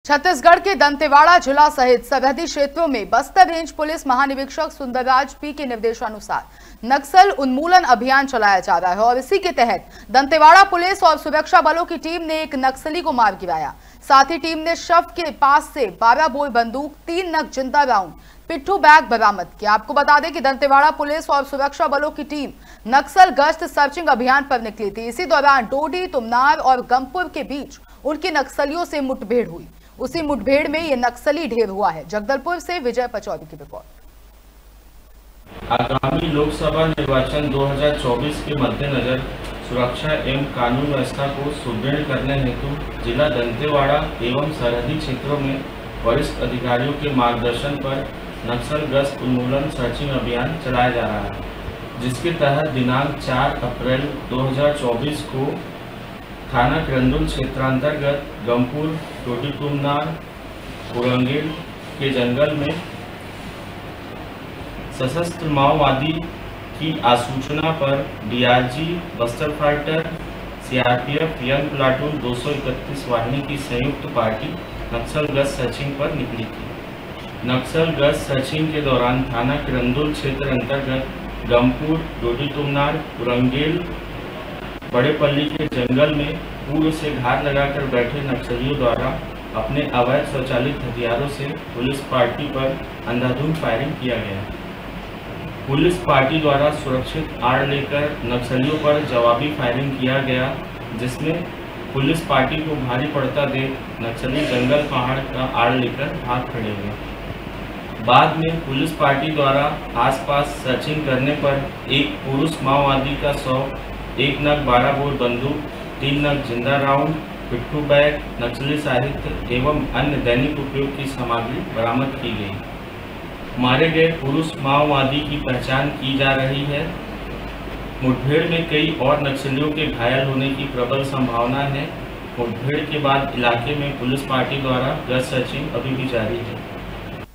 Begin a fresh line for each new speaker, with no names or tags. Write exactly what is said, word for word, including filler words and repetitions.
छत्तीसगढ़ के दंतेवाड़ा जिला सहित सरहदी क्षेत्रों में बस्तर रेंज पुलिस महानिरीक्षक सुंदरराज पी के निर्देशानुसार नक्सल उन्मूलन अभियान चलाया जा रहा है और इसी के तहत दंतेवाड़ा पुलिस और सुरक्षा बलों की टीम ने एक नक्सली को मार गिराया। साथ ही टीम ने शव के पास से बारह बोर बंदूक, तीन नग जिंदा राउंड, पिट्ठू बैग बरामद किया। आपको बता दें कि दंतेवाड़ा पुलिस और सुरक्षा बलों की टीम नक्सल गश्त सर्चिंग अभियान पर निकली थी। इसी दौरान डोडी, तुमनार और गमपुर के बीच उनकी नक्सलियों से मुठभेड़ हुई। उसी मुठभेड़ में ये नक्सली ढेर हुआ है। जगदलपुर से विजय पचौरी की रिपोर्ट।
आगामी लोकसभा निर्वाचन दो हज़ार चौबीस के मद्देनजर सुरक्षा एवं कानून व्यवस्था को सुदृढ़ करने हेतु जिला दंतेवाड़ा एवं सरहदी क्षेत्रों में वरिष्ठ अधिकारियों के मार्गदर्शन पर नक्सल ग्रस्त उन्मूलन सर्चिंग अभियान चलाया जा रहा है, जिसके तहत दिनांक चार अप्रैल दो हज़ार चौबीस को थाना किरंदुल क्षेत्रांतर्गत गमपुर, डोडी, तुमनार, पुरंगेल के जंगल में सशस्त्र माओवादी की आसूचना पर DRG Bastar fighter, CRPF young platoon दो सौ इकतीस वाहिनी की संयुक्त पार्टी नक्सल गश्त सर्चिंग पर निकली थी। नक्सल गश्त सर्चिंग के दौरान थाना किरंदुल क्षेत्र अंतर्गत गमपुर, डोडी, तुमनार, पुरंगेल, बड़ेपल्ली के जंगल में पूर्व से घात लगाकर बैठे नक्सलियों द्वारा अपने अवैध स्वचालित हथियारों से पुलिस पार्टी पर अंधाधुंध फायरिंग किया गया। पुलिस पार्टी द्वारा सुरक्षित आड़ लेकर नक्सलियों पर जवाबी फायरिंग किया गया, जिसमें पुलिस पार्टी को भारी पड़ता देख नक्सली जंगल पहाड़ का आड़ लेकर भाग खड़े हुए। बाद में पुलिस पार्टी द्वारा आसपास सर्चिंग करने पर एक पुरुष माओवादी का शव, एक नग बारह बोर बंदूक, तीन नग जिंदा राउंड, पिट्ठू बैग, नक्सली साहित्य एवं अन्य दैनिक उपयोग की सामग्री बरामद की गई। मारे गए पुरुष माओवादी की पहचान की जा रही है। मुठभेड़ में कई और नक्सलियों के घायल होने की प्रबल संभावना है। मुठभेड़ के बाद इलाके में पुलिस पार्टी द्वारा गश्त सर्चिंग अभी भी जारी है।